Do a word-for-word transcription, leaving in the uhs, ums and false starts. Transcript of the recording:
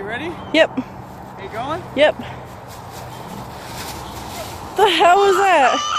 ready? Yep. Are you going? Yep. The hell was that?